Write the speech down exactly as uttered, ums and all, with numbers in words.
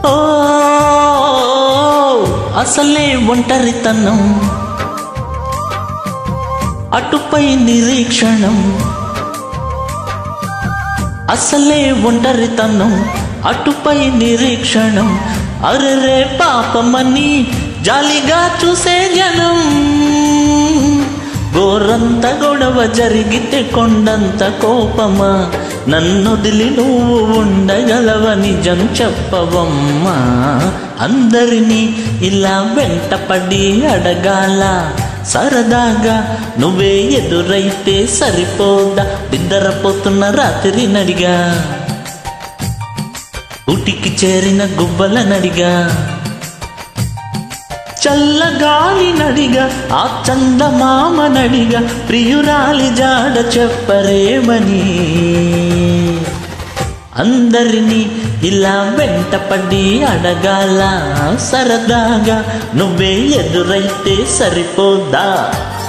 ఓ అసలే ఒంటరితనం, అటుపై నిరీక్షణం. అసలే ఒంటరితనం, అటుపై నిరీక్షణం. అరెరే పాపమని జాలిగా చూసే జనం. గోరంత గొడవ జరిగితే కొండంత కోపమా, నన్నొదిలి నువ్వు ఉండగలవ నిజం చెప్పవమ్మా. అందరినీ ఇలా వెంటపడి అడగాల, సరదాగా నువ్వే ఎదురైతే సరిపోదా. నిద్రపోతున్న రాత్రి నడిగా, ఊటికి చేరిన గువ్వల నడిగా, చల్లగాలి నడిగా, ఆ చందమామ నడిగా, ప్రియురాలి జాడ చెప్పరేమని. అందరినీ ఇలా వెంటపడి అడగాల, సరదాగా నువ్వే ఎదురైతే సరిపోదా.